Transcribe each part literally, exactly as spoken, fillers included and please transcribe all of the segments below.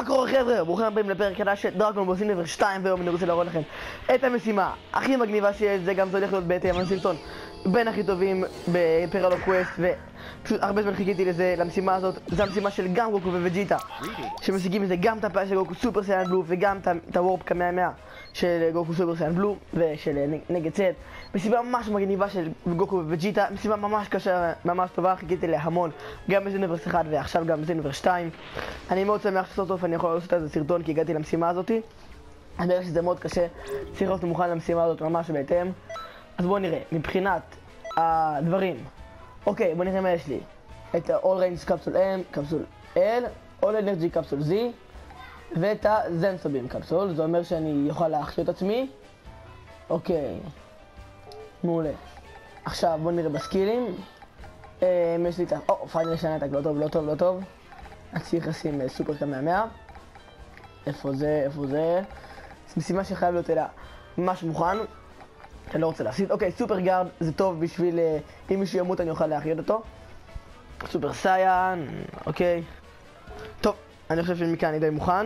מה קורה חבר'ה? ברוכים הבאים לפרק חדש של דרגון בול סינובר שתיים, והיום אני רוצה להראות לכם את המשימה הכי מגניבה שיש. זה גם זה הולך להיות בתימן סרטון בין הכי טובים בפרלו קווסט, ופשוט הרבה זמן חיכיתי לזה, למשימה הזאת. זו המשימה של גם גוקו וווג'יטה, שמשיגים מזה גם את הפעל של גוקו סופר סייאן בלו וגם את הוורפ כמאה מאה של גוקו סופר סייאן בלו ושל נגד סט. משימה ממש מגניבה של גוקו וווג'יטה, משימה ממש קשה, ממש טובה, חיכיתי לה המון, גם בסינובר אחד ועכשיו גם בסינובר שתיים. אני מאוד שמח שסוף סוף אני יכול לעשות איזה סרטון כי הגעתי למשימה הזאתי. אני יודע שזה מאוד קשה, צריך להיות מוכן למשימה הזאת ממש בהתאם. אז בואו נראה, מבחינת הדברים. אוקיי, בואו נראה מה יש לי. את ה-All Range קפסול M, קפסול L, All Energy קפסול Z, ואת ה-Zensobim קפסול. זה אומר שאני אוכל להכשיר את עצמי. אוקיי, מעולה. עכשיו בואו נראה בסקילים. אה, יש לי את ה... או, פיינל שנתק, לא טוב, לא טוב, לא טוב. אני צריך לשים סופר כמאה מאה. איפה זה, איפה זה? זו משימה שחייב להיות אליה ממש מוכן. אני לא רוצה להפסיד. אוקיי, סופר גארד זה טוב בשביל... אם מישהו ימות אני אוכל להחיות אותו. סופר סייאן, אוקיי. טוב, אני חושב שמכאן אני די מוכן.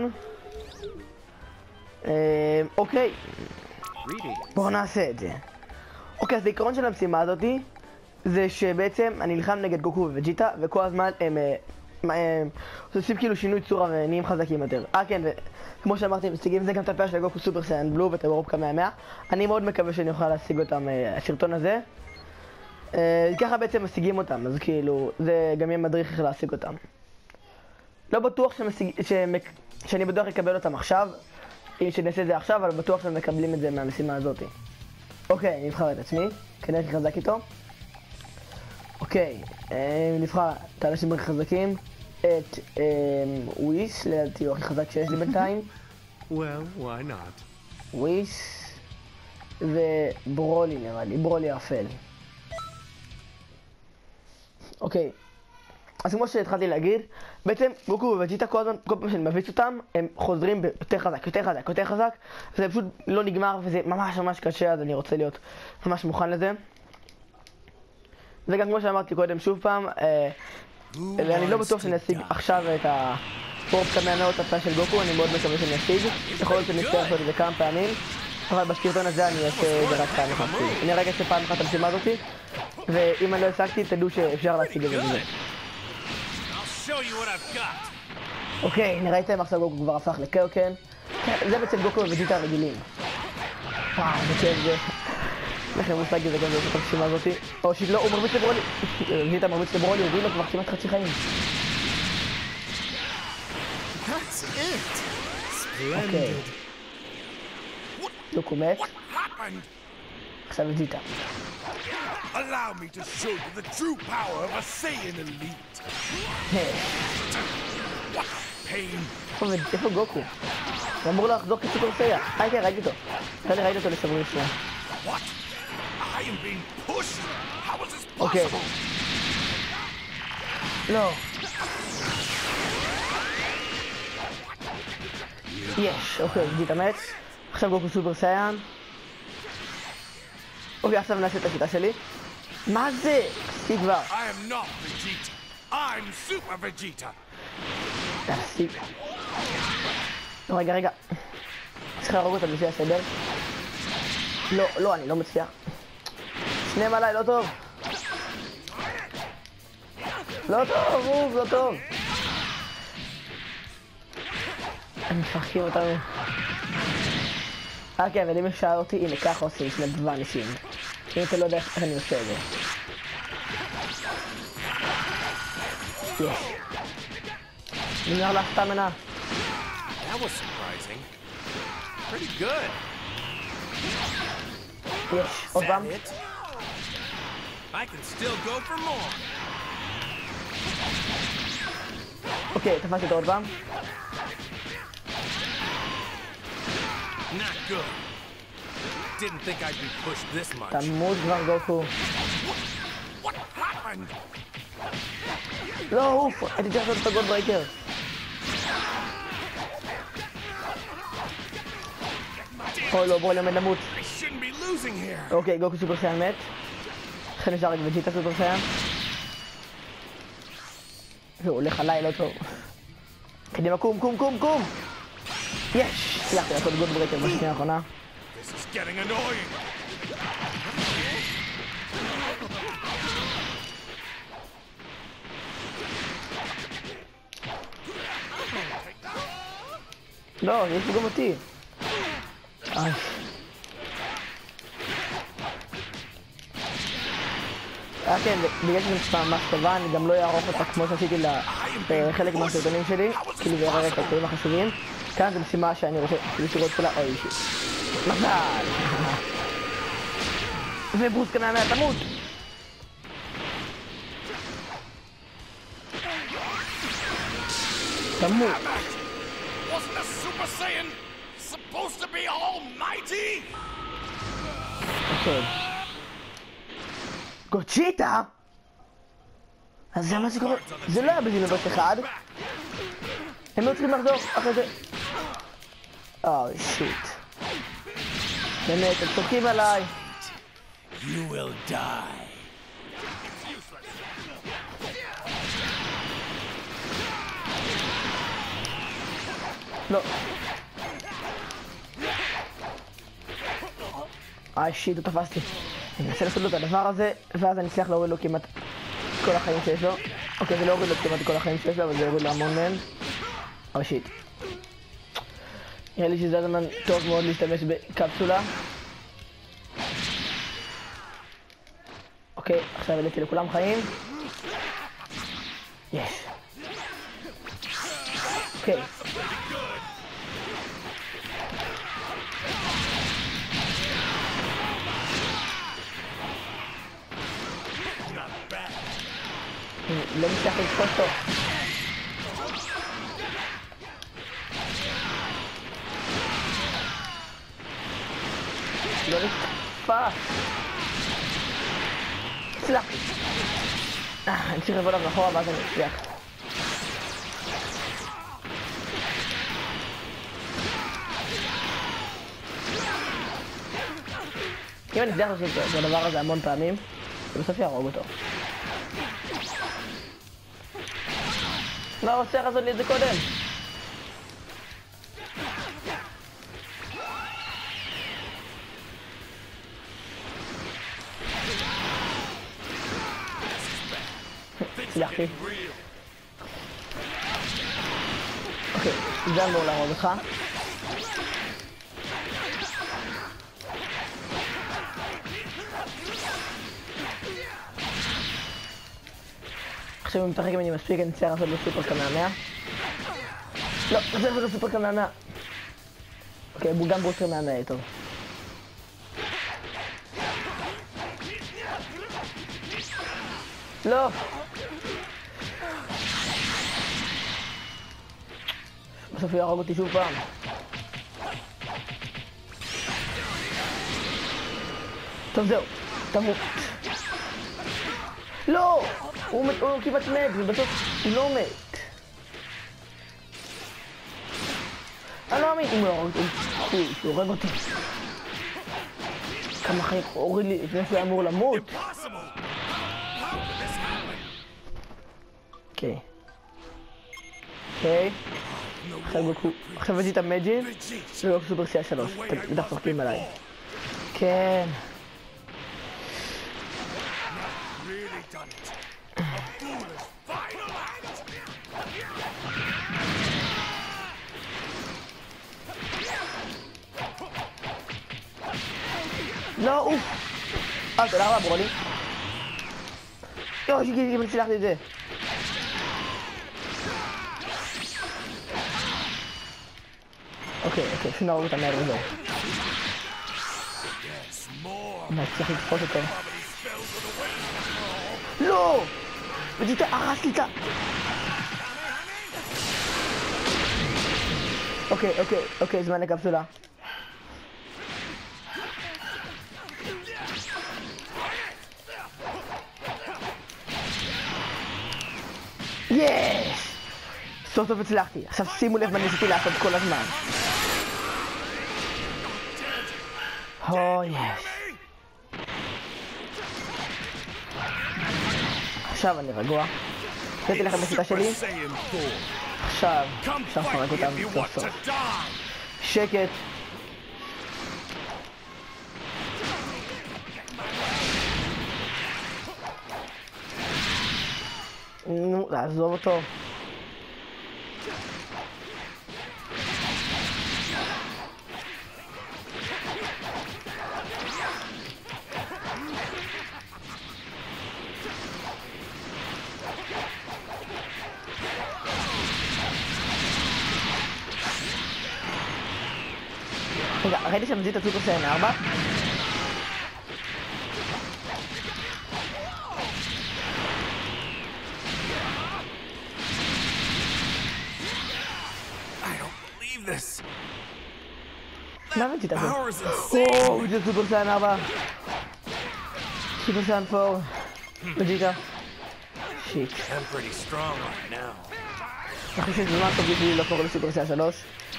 אה, אוקיי. בואו נעשה את זה. אוקיי, אז העיקרון של המשימה הזאתי זה שבעצם אני נלחם נגד גוקו וווג'יטה, וכל הזמן הם... הם עושים כאילו שינוי צורה ונהיים חזקים יותר. אה כן, וכמו שאמרתי, משיגים זה גם את הפעל של גוקו סופר סייאן בלו ואת הוורפ כמאה מאה. אני מאוד מקווה שאני אוכל להשיג אותם, הסרטון הזה. ככה בעצם משיגים אותם, אז כאילו, זה גם יהיה מדריך איך להשיג אותם. לא בטוח שאני בטוח אקבל אותם עכשיו, אם שנעשה את זה עכשיו, אבל בטוח שהם מקבלים את זה מהמשימה הזאת. אוקיי, אני נבחר את עצמי, כנראה כי חזק איתו. אוקיי, נבחר את האנשים הכי חזקים, את וויס, לדעתי הוא הכי חזק שיש לי בינתיים. Well, why not? וויס וברולי נראה לי, ברולי אפל. אוקיי, אז כמו שהתחלתי להגיד, בעצם גוקו וווג'יטה כל הזמן, כל פעם שאני מביץ אותם, הם חוזרים יותר חזק, יותר חזק, יותר חזק, וזה פשוט לא נגמר וזה ממש ממש קשה, אז אני רוצה להיות ממש מוכן לזה. זה גם כמו שאמרתי קודם שוב פעם, אה, אני לא בטוח שאני אשיג עכשיו את הוורפ כמאה מאה הפעל של גוקו, אני מאוד מקווה שאני אשיג. יכול להיות שאני אצטרך לעשות את זה כמה פעמים, אבל בסרטון הזה אני אעשה את זה רק פעם אחת. אני רגע אעשה פעם אחת את המשימה הזאתי, ואם אני לא השגתי תדעו שאפשר להשיג את זה בזה. אוקיי, נראה איתם עכשיו גוקו כבר הפך לקיוקן. זה בעצם גוקו וווג'יטה רגילים. וואו, זה כיף זה. לכם מושג את זה גם זאת המשימה הזאתי. או שלא, הוא מרביץ לברולי. וווג'יטה מרביץ לברולי, הוא הביא לו כבר כמעט חצי חיים. אוקיי. גוקו מת. עכשיו וווג'יטה. Allow me to show you the true power of a Saiyan elite. Pain. איפה גוקו? הוא אמור לחזור כסופר סייאן. היי כן, ראיתי אותו. אני ראיתי אותו לשבוע ראשון. What? I am being pushed. How is this אוקיי. possible? לא. יש, אוקיי, וווג'יטה מת. עכשיו גוקו סופר סייאן. אוקיי, עכשיו נעשה את השיטה שלי. מה זה? תפסיק כבר. I am not Vegeta. I'm Super Vegeta. תפסיק. לא, רגע, רגע. צריך להרוג אותם לפי הסדר. לא, לא, אני לא מצליח. שניהם עליי, לא טוב. לא טוב, אוף, לא טוב. הם מפחים אותנו. אוקיי, אבל אם אפשר אותי, הנה ככה עושים שני דבר אנשים. אם אתה לא יודע איך אני עושה את זה. יש. נגמר לה סטמינה. That was surprising. Pretty good. יש, עוד פעם. It? I can still go for more. אוקיי, תפסתי אותו עוד פעם. Not good. Didn't think I'd be pushed this much. תמות כבר גוקו. What happened? לא, אוף, הייתי צריך לעשות את הגולד ברייקר. אוי לא, בואי למד למות. I shouldn't be losing here. אוקיי, גוקו סופר סייאן מת. לכן נשאר רק וג'יטה סופר סייאן. והוא הולך עליי, לא טוב. קדימה, קום, קום, קום, קום! יש! הצלחתי לעשות גוד ברקר בשנייה האחרונה. This is getting annoying. לא, יש לי גם אותי. איי. אה כן, בגלל שזה נשמע ממש טובה, אני גם לא אערוך אותה כמו שעשיתי לחלק מהסרטונים שלי, כאילו זה יראה את הקטעים החשובים. כאן זו משימה שאני רוצה לראות כולה, אוי אישי. מזל! וברוס קנאנה תמות! תמות! Wasn't a Super Saiyan supposed to be almighty? אוקיי. גוצ'יטה? אז זה מה זה קורה? זה לא היה בזינובוס אחד. הם לא צריכים לחזור אחרי זה. אוי שיט. באמת, הם צוחקים עליי. You will die. לא. איי שיט, לא תפסתי. אני אנסה לעשות לו את הדבר הזה, ואז אני אצליח להוריד לו כמעט כל החיים שיש לו. אוקיי, זה לא הוריד לו כמעט כל החיים שיש לו, אבל זה הוריד לו המון מהם. אבל שיט. נראה לי שזה הזמן טוב מאוד להשתמש בקפסולה. אוקיי, עכשיו העליתי לכולם חיים. יש. אוקיי. לא מצליח לתפוס טוב. לא נתפס. הצלחתי. אני צריך לבוא עליו אחורה ואז אני אצליח. אם אני אצליח לעשות את הדבר הזה המון פעמים, זה בסוף יהרוג אותו. מה רוצה לעשות לי את זה קודם? הצלחתי. אוקיי, זה אמור להרוג אותך. עכשיו אם מתרחק ממני מספיק אני צריך לעשות לו סופר קמאמאה. לא, זה לא סופר קמאמאה. אוקיי, גם ברוס קמאמאה טוב. לא! בסוף הוא יהרוג אותי שוב פעם. טוב זהו, תמות. לא! הוא כמעט מת, ובסוף הוא לא מת. אני לא מאמין, הוא יהרוג אותי, הוא יהורג אותי. כמה חיים הוריד לי לפני שהוא אמור למות. אוקיי. אוקיי. עכשיו הבאתי את המג'ין, ולא סופר סי שלוש. בטח צוחקים עליי. כן. לא, אוף! אה, תודה רבה, ברולי. יואו, שגיתי, אני הצלחתי את זה. אוקיי, אוקיי, שנהרוג אותה מהר וזהו. אני אצליח לתפוס אותו. לא! ודיטה, הרס לי את ה... אוקיי, אוקיי, אוקיי, זמן לקפסולה. יש! סוף סוף הצלחתי. עכשיו שימו לב מה ניסיתי לעשות כל הזמן. הו, יש. עכשיו אני רגוע. נתתי לכם בשיטה שלי. עכשיו, Come אפשר fight לפרק me אותם if you סוף want סוף. to die. שקט. נו, לעזוב אותו. רגע, ראיתי שם זית הסופר סייאן ארבע? I don't believe this. מה זה זית הזה? Power is insane. או, זה סופר סייאן ארבע. סופר סייאן ארבע. וג'יטה. שיט. I'm pretty strong right now. אני חושב שזה זמן טוב בשבילי לחזור לסופר סייאן שלוש.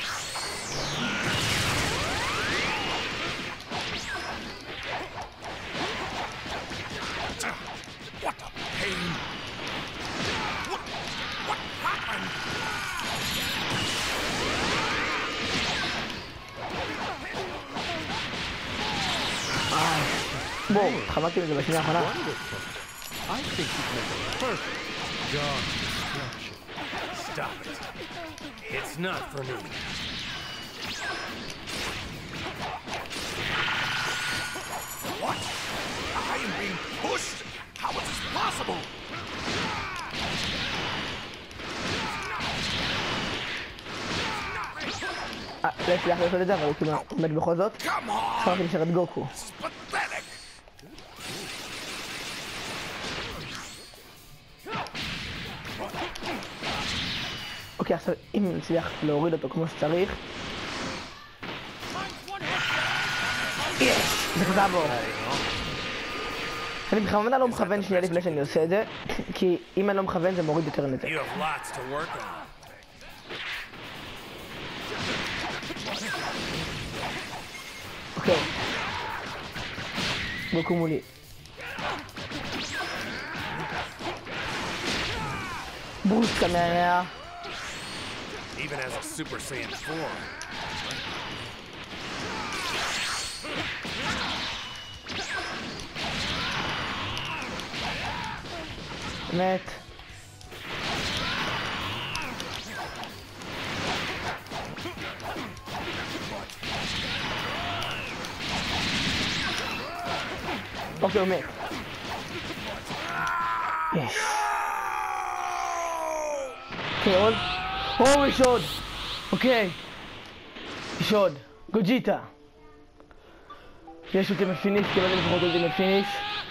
What a pain. What, what happened? בואו, חמקתי מזה בשנייה האחרונה. I think you'd make a perfect dog destruction. Stop it. It's not for me. What? I am being pushed? How is this possible? אה, לא הצליח לעשות את זה, אבל הוא כאילו עומד בכל זאת. Come on! עכשיו נשאר את גוקו. This is pathetic. אוקיי, עכשיו אם נצליח להוריד אותו כמו שצריך. יש! זה חזר בו. אני בכוונה לא מכוון שנייה לפני שאני עושה את זה, כי אם אני לא מכוון זה מוריד יותר נזק. You have lots to work on. אוקיי. גוקו מולי. בוסט קמאה. Even as a Super Saiyan four. מת. אוקיי, הוא מת. יש. אוקיי, עוד. או, יש עוד. אוקיי. יש עוד. גוג'יטה. יש אותי מפיניש, כי לא יודע לפחות אותי מפיניש.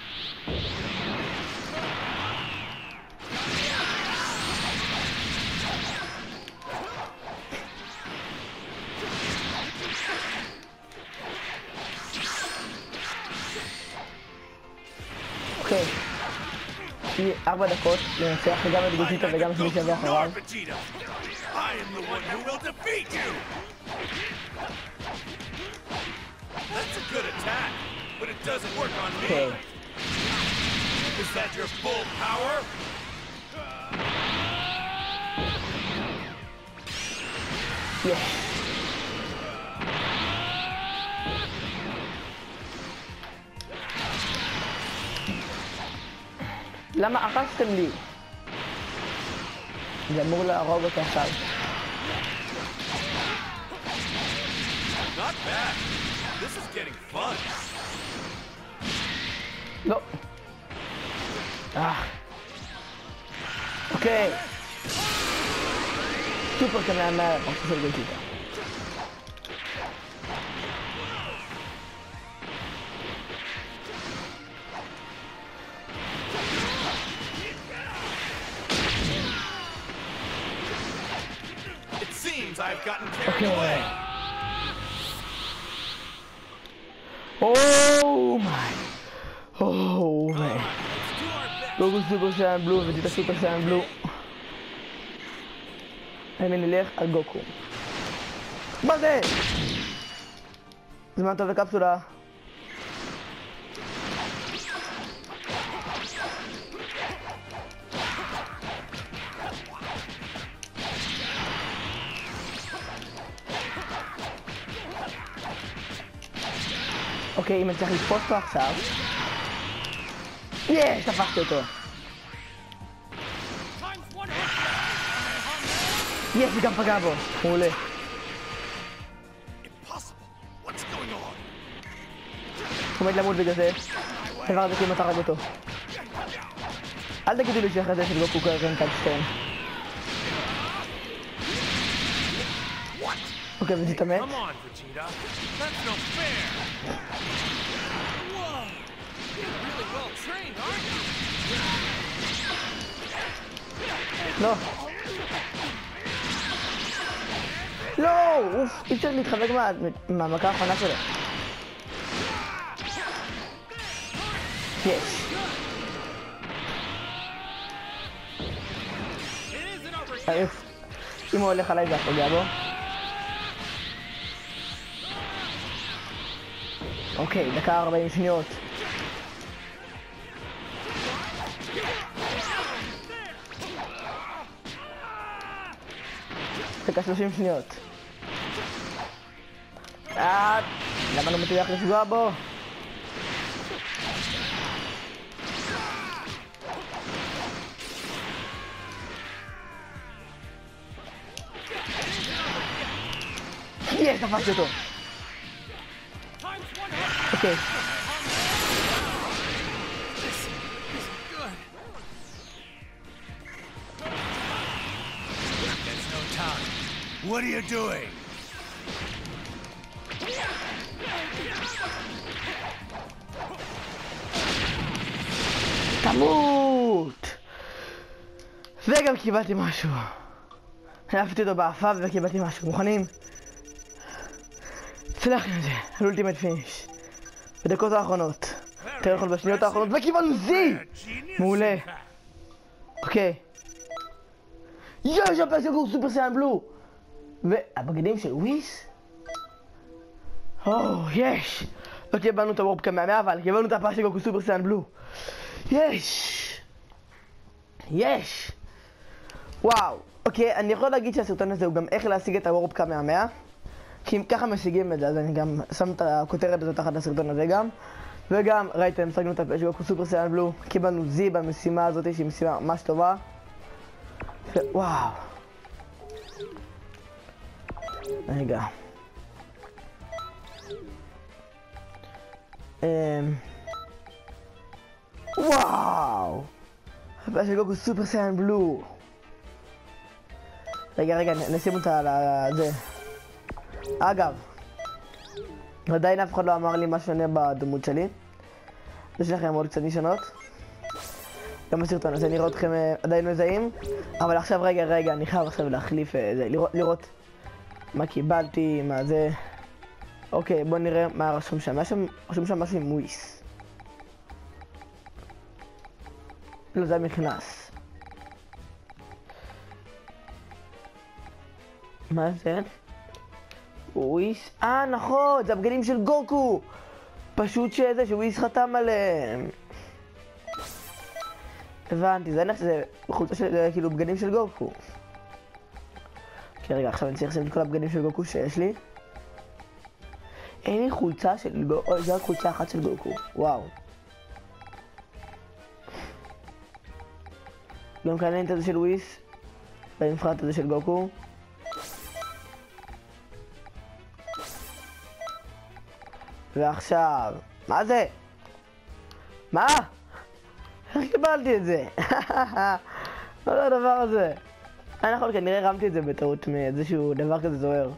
אוקיי. יהיה ארבע דקות לנצח וגם את גוג'יטה וגם את מי שיבוא אחריו. Vegeta. I am the one who will defeat you. That's a good attack, but it doesn't work on me. אוקיי. Is that your full power? יש. למה הרסתם לי? זה אמור להרוג אותי עכשיו. Not bad. This is getting fun. לא. אה. אוקיי. סופר קמאה מהפרצוף של גוג'יטה. It seems I've gotten carried away. Oh my. Oh my. Let's do our best. גוגו סופר סייאן בלו וג'יטה סופר סייאן בלו. אני נלך על גוקו. מה זה? זמן טוב לקפסולה. אוקיי, אם אני צריך לתפוס פה עכשיו. יש, תפסתי אותו. יש, זה גם פגע בו. מעולה. הוא עומד למות בגלל זה. הדבר הזה כמעט הרג אותו. אל תגידו לי שאחרי זה של גוקו קרקן קלסטון. אוקיי, וזה תמת. לא. לא! אוף, אי אפשר להתחבק מהמכה האחרונה שלו. יש. אם הוא הולך עליי זה הפוגע בו. אוקיי, דקה ארבעים שניות. דקה שלושים שניות. אה, למה לא מטריח לפגוע בו? יש, תפסתי אותו. אוקיי. What are you doing? תמות! וגם קיבלתי משהו. העפתי אותו באפה וקיבלתי משהו. מוכנים? הצלחנו את זה, על אולטימט פיניש. בדקות האחרונות. תראה יכול בשניות האחרונות וקיבלנו זי! מעולה. אוקיי. יש הפס גוקו סופר סייאן בלו! והבגדים של וויס? או, יש! לא קיבלנו את הוורפ כמאה, אבל קיבלנו את הפס גוקו סופר סייאן בלו. יש! יש! וואו! אוקיי, אני יכול להגיד שהסרטון הזה הוא גם איך להשיג את הוורפ כמאה. כי אם ככה משיגים את זה, אז אני גם שם את הכותרת הזאת תחת הסרטון הזה גם. וגם, ראיתם, השגנו את הפס גוקו סופר סייאן בלו. קיבלנו זי במשימה הזאת, שהיא משימה ממש טובה. וואו. רגע. וואו! הפס של גוקו סופר סייאן בלו. רגע, רגע, נשים אותה על זה. אגב, עדיין אף אחד לא אמר לי מה שונה בדמות שלי. יש לכם עוד קצת נישונות. גם בסרטון הזה נראה אתכם עדיין מזהים. אבל עכשיו רגע, רגע, אני חייב עכשיו להחליף זה, לראות, לראות מה קיבלתי, מה זה. אוקיי, בוא נראה מה רשום שם. שם רשום שם משהו עם וויס. לא, זה מכנס. מה זה? וויס? אה, נכון, זה הבגדים של גוקו. פשוט שזה, שוויס חתם עליהם. הבנתי, זה נראה שזה חולצה של, כאילו, בגדים של גוקו. אוקיי, רגע, עכשיו אני צריך לשים את כל הבגדים של גוקו שיש לי. אין לי חולצה של גוקו, אוי, זה רק חולצה אחת של גוקו, וואו. גם כאן אין את זה של וויס, ונבחרת את זה של גוקו. ועכשיו, מה זה? מה? איך קיבלתי את זה? מה זה הדבר הזה? אני נכון, כנראה רמתי את זה בטעות מאיזשהו דבר כזה זוהר.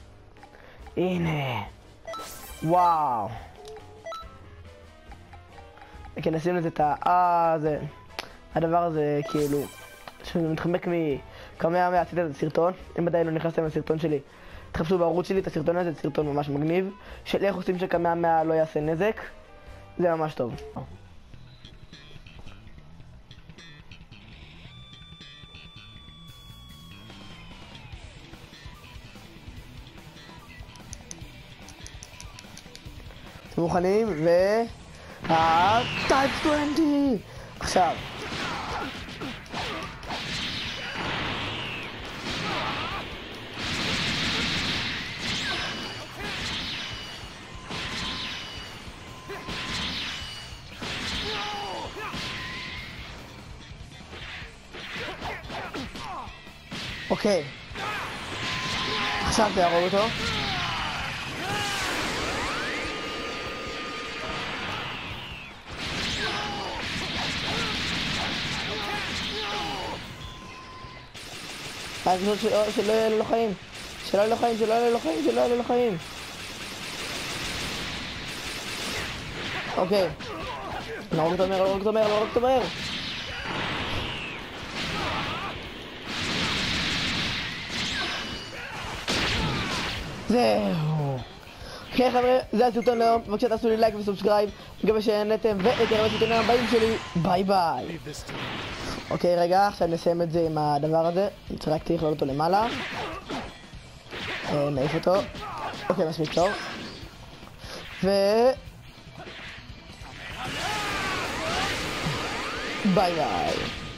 הנה. וואו. כן, נשים לזה את ה... אה, זה... הדבר הזה, כאילו... שזה מתחמק מכמה ימי, עשיתי את הסרטון. אם עדיין לא נכנסתם לסרטון שלי, תחפשו בערוץ שלי את הסרטון הזה, זה סרטון ממש מגניב. של איך עושים שכמה ימי לא יעשה נזק. זה ממש טוב. אתם מוכנים? ו... אה... טייפ עשרים! עכשיו. אוקיי. עכשיו תהרוג אותו. אז שלא יהיה לו חיים. שלא יהיה לו חיים, שלא יהיה לו חיים, שלא יהיה לו חיים. אוקיי. נהרוג אותו מהר, נהרוג אותו מהר, נהרוג אותו מהר. זהו. כן חבר'ה, זה הסרטון להיום. בבקשה תעשו לי לייק וסובסקרייב. מקווה שהנהנתם ונתראה בסרטונים הבאים שלי. ביי ביי. אוקיי רגע, עכשיו נסיים את זה עם הדבר הזה. רק צריך לעלות אותו למעלה. נעיף אותו. אוקיי, מספיק טוב. ו... ביי ביי.